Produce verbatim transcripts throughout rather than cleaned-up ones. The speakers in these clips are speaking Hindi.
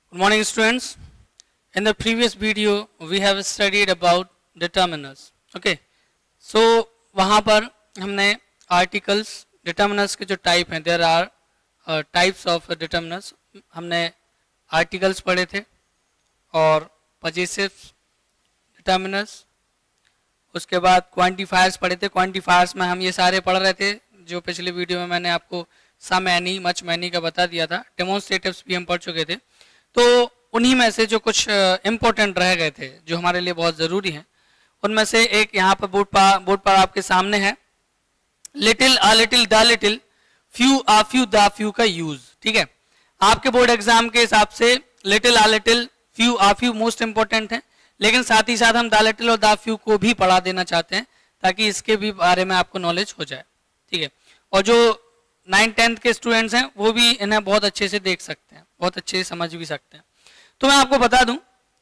Good morning, students. In the previous video, we have studied about determiners. Okay. So वहाँ पर हमने articles, determiners के जो type हैं, there are uh, types of determiners. हमने articles पढ़े थे और possessive determiners. उसके बाद quantifiers पढ़े थे. Quantifiers में हम ये सारे पढ़ रहे थे जो पिछले वीडियो में मैंने आपको some, any, much, many का बता दिया था. Demonstratives भी हम पढ़ चुके थे. तो उन्हीं में से जो कुछ इम्पोर्टेंट रह गए थे जो हमारे लिए बहुत ज़रूरी हैं, उनमें से एक यहाँ पर बोर्ड पर बोर्ड पर आपके सामने है. Little, a little, the little, few, a few, the few का यूज. ठीक है, आपके बोर्ड एग्जाम के हिसाब से little, a little, few, a few most important है, लेकिन साथ ही साथ हम द लिटिल और द फ्यू को भी पढ़ा देना चाहते हैं ताकि इसके भी बारे में आपको नॉलेज हो जाए. ठीक है, और जो नाइन टेंथ के स्टूडेंट्स हैं वो भी इन्हें बहुत अच्छे से देख सकते हैं, बहुत अच्छे से समझ भी सकते हैं. तो मैं आपको बता दूं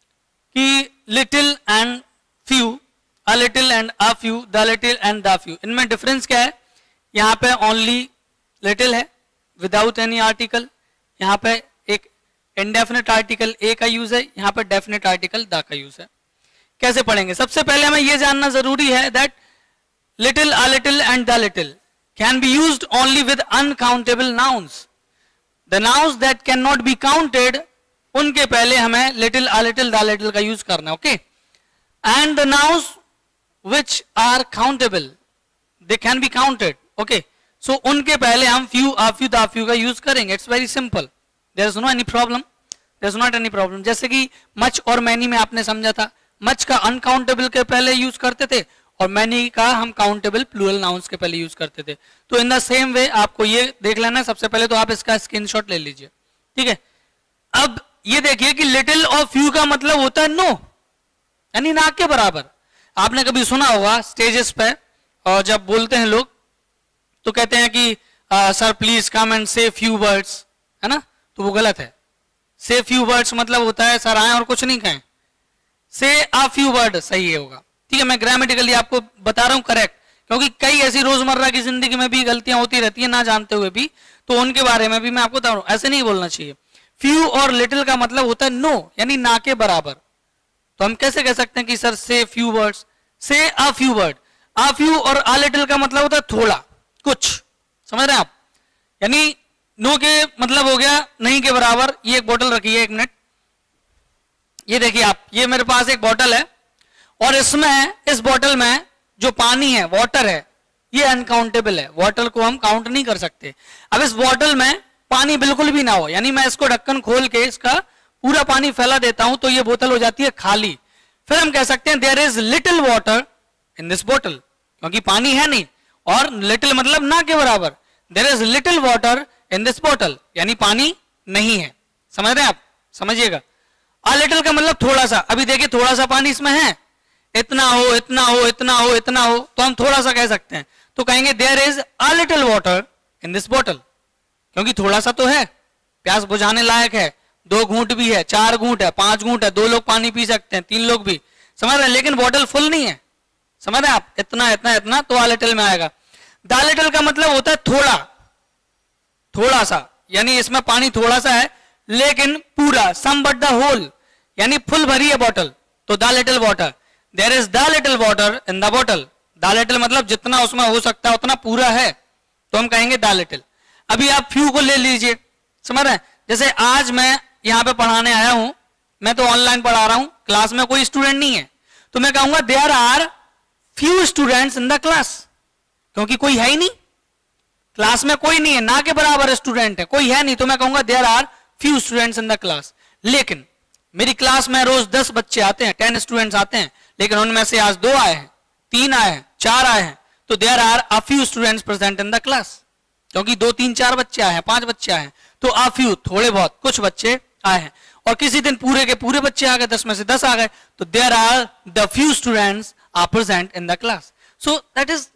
कि little and few, a little and a few, the little and the few, इनमें डिफरेंस क्या है? यहाँ पे ओनली लिटिल है विदाउट एनी आर्टिकल, यहाँ पे एक इंडेफिनिट आर्टिकल ए का यूज है, यहाँ पे डेफिनेट आर्टिकल द का यूज है. कैसे पढ़ेंगे? सबसे पहले हमें यह जानना जरूरी है that little, a little and the little can be used only with uncountable nouns. The nouns that cannot be counted, उनके पहले हमें little, a little, the little का यूज करना है. okay? And the nouns which are countable, they can be counted. okay? So उनके पहले हम few, a few, the few का यूज करेंगे. It's very simple. There is no any problem. There is not any problem. जैसे कि much और many में आपने समझा था, much का uncountable के पहले यूज करते थे और मैनी का हम काउंटेबल प्लूरल नाउन्स के पहले यूज करते थे. तो इन द सेम वे आपको ये देख लेना है. सबसे पहले तो आप इसका स्क्रीनशॉट ले लीजिए. ठीक है, अब ये देखिए कि लिटिल और फ्यू का मतलब होता है नो, यानी ना के बराबर. आपने कभी सुना होगा स्टेजेस पे और जब बोलते हैं लोग तो कहते हैं कि sir please come and say few words, है ना? तो वो गलत है. से फ्यू वर्ड्स मतलब होता है सर आए और कुछ नहीं कहें. से अ फ्यू वर्ड सही होगा. ठीक है, मैं ग्रामेटिकली आपको बता रहा हूं करेक्ट, क्योंकि कई ऐसी रोजमर्रा की जिंदगी में भी गलतियां होती रहती है ना जानते हुए भी, तो उनके बारे में भी मैं आपको बता रहा हूं. ऐसे नहीं बोलना चाहिए. फ्यू और लिटिल का मतलब होता है नो, यानी ना के बराबर. तो हम कैसे कह सकते हैं कि सर से few words, say a few word. A few और अ लिटिल का मतलब होता है थोड़ा कुछ. समझ रहे हैं आप? यानी नो के मतलब हो गया नहीं के बराबर. ये एक बोतल रखी है, एक मिनट. ये देखिए आप, ये मेरे पास एक बोतल है और इसमें, इस बोतल में जो पानी है, वाटर है, ये अनकाउंटेबल है. वाटर को हम काउंट नहीं कर सकते. अब इस बोतल में पानी बिल्कुल भी ना हो, यानी मैं इसको ढक्कन खोल के इसका पूरा पानी फैला देता हूं तो ये बोतल हो जाती है खाली. फिर हम कह सकते हैं there is little water in this बोतल, क्योंकि पानी है नहीं. और लिटिल मतलब ना के बराबर. There is little water in this बोतल, यानी पानी नहीं है. समझ रहे हैं आप? समझिएगा. अ लिटिल का मतलब थोड़ा सा. अभी देखिए थोड़ा सा पानी इसमें है, इतना हो, इतना हो, इतना हो, इतना हो, तो हम थोड़ा सा कह सकते हैं. तो कहेंगे there is a little water in this बोतल, क्योंकि थोड़ा सा तो है, प्यास बुझाने लायक है. दो घूंट भी है, चार घूंट है, पांच घूंट है, दो लोग पानी पी सकते हैं, तीन लोग भी. समझ रहे हैं? लेकिन बोतल फुल नहीं है. समझ रहे हैं आप? इतना इतना इतना तो अ लिटिल में आएगा. द लिटिल का मतलब होता है थोड़ा, थोड़ा सा, यानी इसमें पानी थोड़ा सा है लेकिन पूरा, सम बट द होल, यानी फुल भरी है बोतल. तो the little water, there is the little water in the बोतल. द लिटिल मतलब जितना उसमें हो सकता है उतना पूरा है, तो हम कहेंगे द लिटिल. अभी आप फ्यू को ले लीजिए. समझ रहे हैं? जैसे आज मैं यहां पे पढ़ाने आया हूं, मैं तो ऑनलाइन पढ़ा रहा हूं, क्लास में कोई स्टूडेंट नहीं है, तो मैं कहूंगा there are few students in the class, क्योंकि कोई है ही नहीं क्लास में. कोई नहीं है, ना के बराबर स्टूडेंट है, कोई है नहीं, तो मैं कहूंगा there are few students in the class. लेकिन मेरी क्लास में रोज दस बच्चे आते हैं, टेन स्टूडेंट्स आते हैं, लेकिन उनमें से आज दो आए हैं, तीन आए हैं, चार आए हैं, तो there are a few students present in the class, क्योंकि दो तीन चार बच्चे आए हैं, पांच बच्चे आए हैं, तो अ फ्यू थोड़े बहुत कुछ बच्चे आए हैं. और किसी दिन पूरे के पूरे बच्चे आ गए, दस में से दस आ गए, तो there are the few students are present in the class. So that is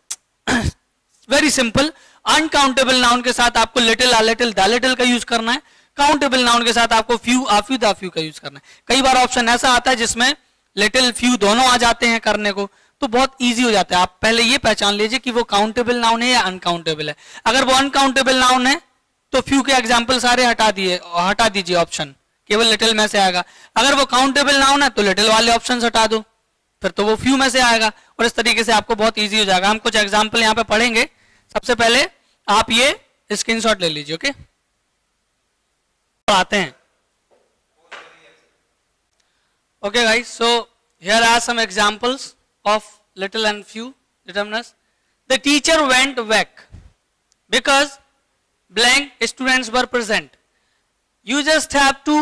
very simple. Uncountable noun के साथ आपको little, a little, the little का यूज करना है. काउंटेबल नाउन के साथ आपको few, a few, the few का यूज करना है. कई बार ऑप्शन ऐसा आता है जिसमें लिटिल फ्यू दोनों आ जाते हैं करने को, तो बहुत इजी हो जाता है. आप पहले ये पहचान लीजिए कि वो काउंटेबल नाउन है या अनकाउंटेबल है. अगर वो अनकाउंटेबल नाउन है तो फ्यू के एग्जांपल सारे हटा दिए हटा दीजिए ऑप्शन केवल लिटिल में से आएगा। अगर वो काउंटेबल ना हो ना तो लिटिल वाले ऑप्शन हटा दो, फिर तो वो फ्यू में से आएगा, और इस तरीके से आपको बहुत इजी हो जाएगा। हम कुछ एग्जांपल यहाँ पे पढ़ेंगे। सबसे पहले आप ये स्क्रीनशॉट ले लीजिए। ओके, आते हैं। Okay guys, so here are some examples of little and few determiners. The teacher went back because blank students were present. You just have to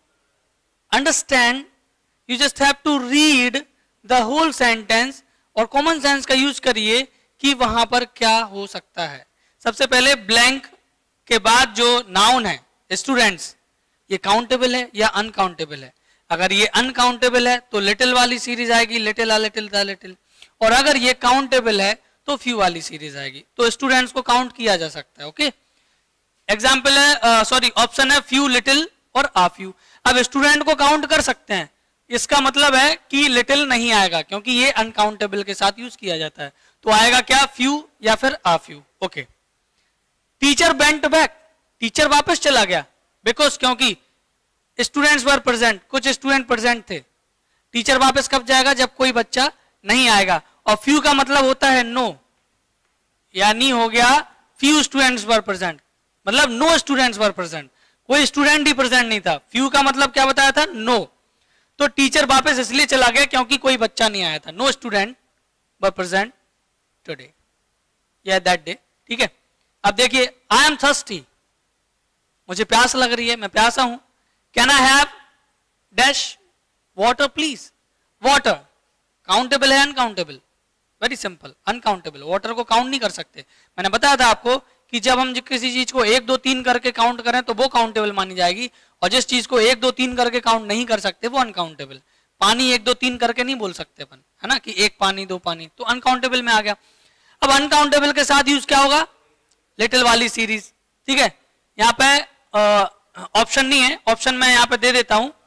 understand, you just have to read the whole sentence और common sense का यूज करिए कि वहां पर क्या हो सकता है। सबसे पहले blank के बाद जो noun है students, ये countable है या uncountable है। अगर ये uncountable है तो little वाली सीरीज आएगी, little a little the little, और अगर ये काउंटेबल है तो फ्यू वाली सीरीज आएगी। तो स्टूडेंट्स को काउंट किया जा सकता है। ओके, एग्जांपल है, सॉरी ऑप्शन है फ्यू लिटिल और आ फ्यू। अब स्टूडेंट को काउंट कर सकते हैं, इसका मतलब है कि लिटिल नहीं आएगा क्योंकि ये अनकाउंटेबल के साथ यूज किया जाता है। तो आएगा क्या, फ्यू या फिर a few. Okay, teacher went back, teacher वापस चला गया, बिकॉज क्योंकि स्टूडेंट्स वर प्रेजेंट, कुछ स्टूडेंट प्रेजेंट थे। टीचर वापस कब जाएगा, जब कोई बच्चा नहीं आएगा। और फ्यू का मतलब होता है नो, यानी हो गया फ्यू स्टूडेंट्स वर प्रेजेंट, मतलब नो स्टूडेंट्स वर प्रेजेंट, कोई स्टूडेंट ही प्रेजेंट नहीं था। फ्यू का मतलब क्या बताया था, नो। तो टीचर वापस इसलिए चला गया क्योंकि कोई बच्चा नहीं आया था। No student were present today या दैट डे। ठीक है, अब देखिए, आई एम थर्स्टी, मुझे प्यास लग रही है, मैं प्यासा हूं। Can I have dash water please, water countable है uncountable, very simple, uncountable. Water को काउंट नहीं कर सकते। मैंने बताया था आपको कि जब हम किसी चीज को एक दो तीन करके काउंट करें तो वो काउंटेबल मानी जाएगी, और जिस चीज को एक दो तीन करके काउंट नहीं कर सकते वो अनकाउंटेबल। पानी एक दो तीन करके नहीं बोल सकते अपन, है ना, कि एक पानी दो पानी, तो अनकाउंटेबल में आ गया। अब अनकाउंटेबल के साथ यूज क्या होगा, लिटिल वाली सीरीज। ठीक है, यहाँ पे ऑप्शन नहीं है, ऑप्शन मैं यहाँ पे दे देता हूं,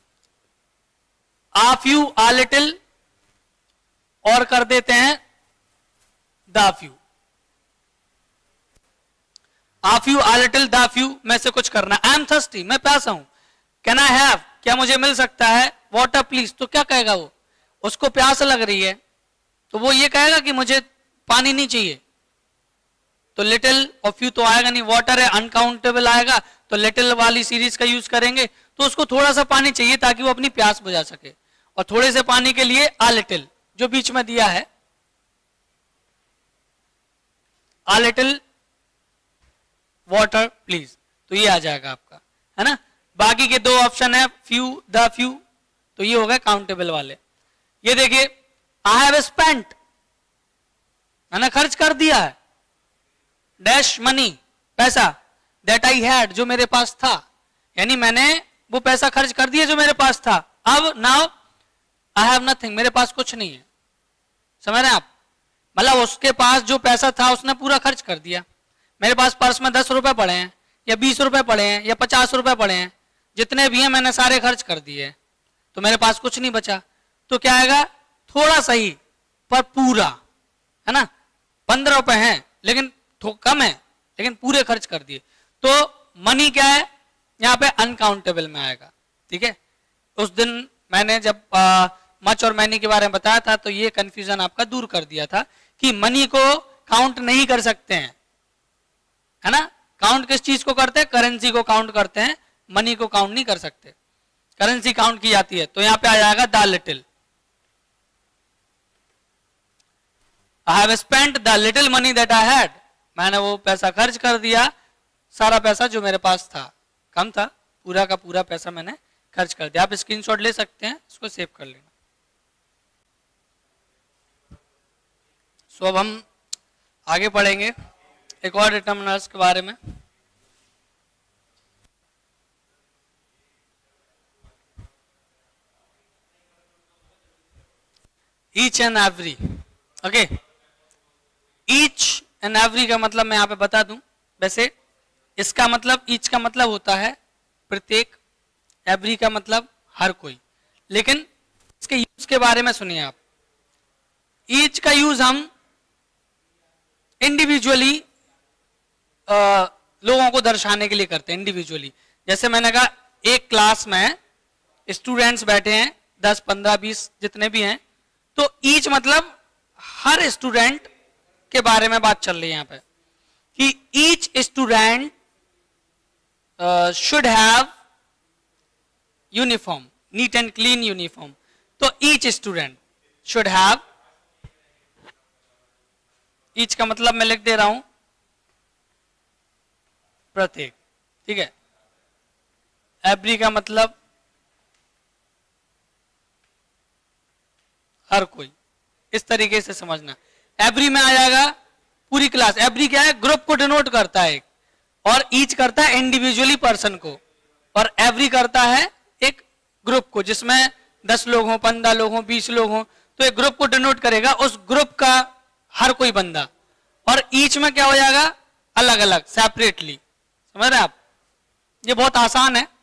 आ फ्यू आ लिटिल, और कर देते हैं the few. A few a little the few में से कुछ करना। आई एम थर्स्टी, मैं प्यासा हूं। कैन आई हैव, क्या मुझे मिल सकता है, वाटर प्लीज, तो क्या कहेगा वो, उसको प्यास लग रही है तो वो ये कहेगा कि मुझे पानी नहीं चाहिए, तो लिटिल और फ्यू तो आएगा नहीं। वाटर है अनकाउंटेबल आएगा, तो लिटिल वाली सीरीज का यूज करेंगे। तो उसको थोड़ा सा पानी चाहिए ताकि वो अपनी प्यास बुझा सके, और थोड़े से पानी के लिए आ लिटिल जो बीच में दिया है, आ लिटिल वाटर प्लीज, तो ये आ जाएगा आपका, है ना। बाकी के दो ऑप्शन है फ्यू द फ्यू, तो ये हो गए काउंटेबल वाले। ये देखिए, आई हैव स्पेंट, मैंने खर्च कर दिया है, डैश मनी पैसा, दैट आई हैड जो मेरे पास था, यानी मैंने वो पैसा खर्च कर दिया जो मेरे पास था। अब नाउ आई हैव नथिंग, मेरे पास कुछ नहीं है। समझ रहे हैं आप, मतलब उसके पास जो पैसा था उसने पूरा खर्च कर दिया। मेरे पास पर्स में दस रुपए पड़े हैं या बीस रुपए पड़े हैं या पचास रुपए पड़े हैं, जितने भी हैं मैंने सारे खर्च कर दिए, तो मेरे पास कुछ नहीं बचा। तो क्या आएगा, थोड़ा सही पर पूरा, है ना। पंद्रह रुपए हैं लेकिन कम है, लेकिन पूरे खर्च कर दिए। तो मनी क्या है, यहाँ पे अनकाउंटेबल में आएगा। ठीक है, उस दिन मैंने जब आ, मच और मैनी के बारे में बताया था तो ये कंफ्यूजन आपका दूर कर दिया था कि मनी को काउंट नहीं कर सकते हैं, है ना। काउंट किस चीज को करते हैं, करेंसी को काउंट करते हैं, मनी को काउंट नहीं कर सकते। करेंसी काउंट की जाती है, तो यहां पे आ जाएगा the little. I have spent the little money that I had, मैंने वो पैसा खर्च कर दिया, सारा पैसा जो मेरे पास था, कम था, पूरा का पूरा पैसा मैंने खर्च कर दिया। आप स्क्रीनशॉट ले सकते हैं, इसको सेव कर लेना। सो अब हम आगे बढ़ेंगे एक और डिटरमिनर्स के बारे में। Each and every, okay, each and every का मतलब मैं यहां पे बता दूं। वैसे इसका मतलब, ईच का मतलब होता है प्रत्येक, एवरी का मतलब हर कोई, लेकिन इसके यूज के बारे में सुनिए आप। ईच का यूज हम इंडिविजुअली लोगों को दर्शाने के लिए करते हैं, इंडिविजुअली। जैसे मैंने कहा एक क्लास में स्टूडेंट्स बैठे हैं दस पंद्रह बीस जितने भी हैं, तो ईच मतलब हर स्टूडेंट के बारे में बात चल रही है यहाँ पे कि each student should have uniform, neat and clean uniform. तो each student should have, each का मतलब मैं लिख दे रहा हूं प्रत्येक, ठीक है। एवरी का मतलब हर कोई, इस तरीके से समझना। एवरी में आ जाएगा पूरी क्लास। एवरी क्या है, ग्रुप को डिनोट करता है एक, और ईच करता है इंडिविजुअली पर्सन को, और एवरी करता है एक ग्रुप को जिसमें दस लोग हों, पंद्रह लोग हों, बीस लोग हों, तो एक ग्रुप को डिनोट करेगा, उस ग्रुप का हर कोई बंदा। और ईच में क्या हो जाएगा, अलग अलग, सेपरेटली। समझ रहे आप, ये बहुत आसान है।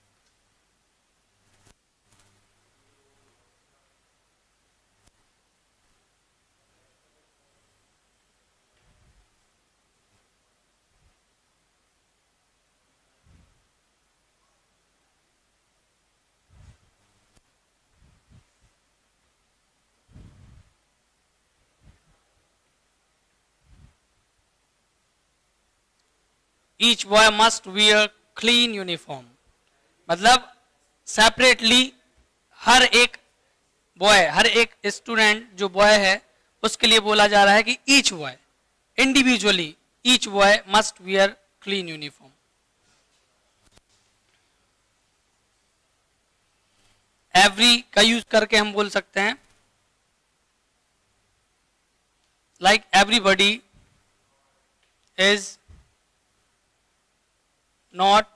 Each boy must wear clean uniform, मतलब सेपरेटली हर एक बॉय, हर एक स्टूडेंट जो बॉय है उसके लिए बोला जा रहा है कि each boy, individually each boy must wear clean uniform. Every का यूज करके हम बोल सकते हैं like everybody is not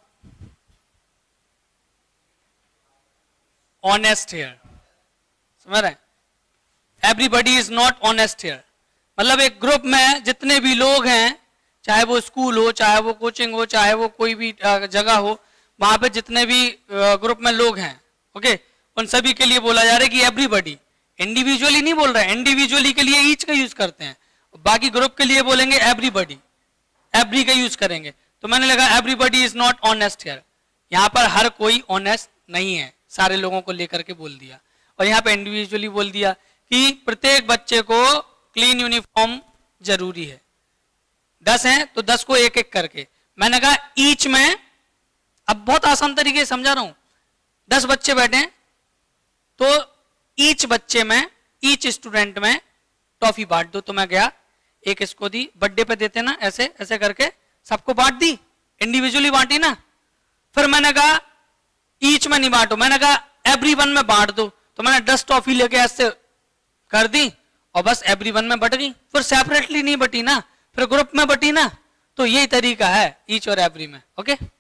honest here. समझ रहे हैं, everybody is not honest here, मतलब एक ग्रुप में जितने भी लोग हैं, चाहे वो स्कूल हो, चाहे वो कोचिंग हो, चाहे वो कोई भी जगह हो, वहां पे जितने भी ग्रुप में लोग हैं, ओके, उन सभी के लिए बोला जा रहा है कि एवरीबॉडी। इंडिविजुअली नहीं बोल रहे हैं, इंडिविजुअली के लिए ईच का यूज करते हैं, बाकी ग्रुप के लिए बोलेंगे एवरीबॉडी, एवरी का यूज करेंगे। तो मैंने लगा everybody is not honest here, यहाँ पर हर कोई ऑनेस्ट नहीं है, सारे लोगों को लेकर के बोल दिया। और यहाँ पे इंडिविजुअली बोल दिया कि प्रत्येक बच्चे को क्लीन यूनिफॉर्म जरूरी है। दस हैं तो दस को एक एक करके, मैंने कहा ईच में, अब बहुत आसान तरीके से समझा रहा हूं, दस बच्चे बैठे हैं तो ईच बच्चे में, ईच स्टूडेंट में टॉफी बांट दो। तो मैं गया, एक इसको दी, बर्थडे पे देते ना, ऐसे ऐसे करके सबको बांट दी, इंडिविजुअली बांटी ना। फिर मैंने कहा ईच में नहीं बांटो, मैंने कहा एवरी वन में बांट दो। तो मैंने दस टॉफी लेके ऐसे कर दी और बस एवरी वन में बट गई, फिर सेपरेटली नहीं बटी ना, फिर ग्रुप में बटी ना। तो यही तरीका है ईच और एवरी में, ओके।